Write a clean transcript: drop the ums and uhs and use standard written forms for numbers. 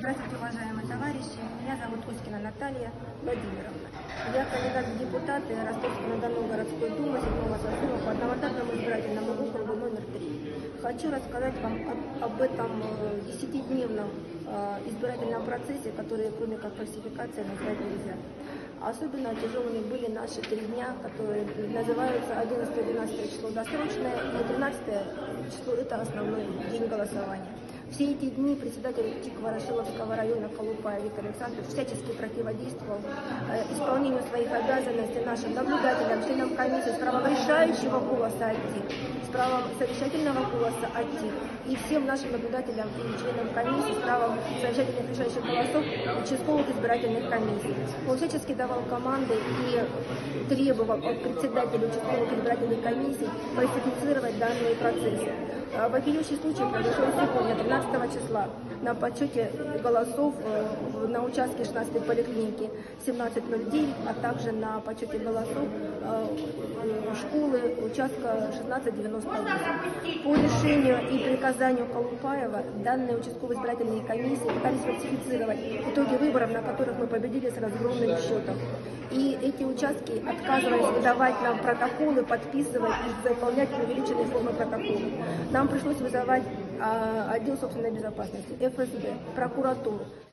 Здравствуйте, уважаемые товарищи. Меня зовут Оськина Наталья Владимировна. Я кандидат в депутаты Ростовской-на-Дону городской думы 7-го созыва по одномандатному избирательному округу номер 3. Хочу рассказать вам об этом 10-дневном избирательном процессе, который, кроме как фальсификации, назвать нельзя. Особенно тяжелыми были наши 3 дня, которые называются 11-12 число досрочное и 13 число – это основной день голосования. Все эти дни председатель ТИК Ворошиловского района Колупаев Виктор Александрович всячески противодействовал исполнению своих обязанностей нашим наблюдателям, членам комиссии с правом решающего голоса от ТИК, с правом совещательного голоса от ТИК и всем нашим наблюдателям и членам комиссии с правом совещательных решающих голосов участковых избирательных комиссий. Он всячески давал команды и требовал от председателя участковых избирательных комиссий фальсифицировать данные процессы. Вопиющий случай произошел сегодня, 13 числа, на подсчете голосов на участке 16-й поликлиники 1709, а также на подсчете голосов школы участка 1698. По решению и приказанию Колупаева данные участковые избирательные комиссии пытались фальсифицировать итоги выборов, на которых мы победили с разгромным счетом. И эти участки отказывались выдавать нам протоколы, подписывать и заполнять увеличенные формы протоколов. Нам пришлось вызывать отдел собственной безопасности, ФСБ, прокуратуру,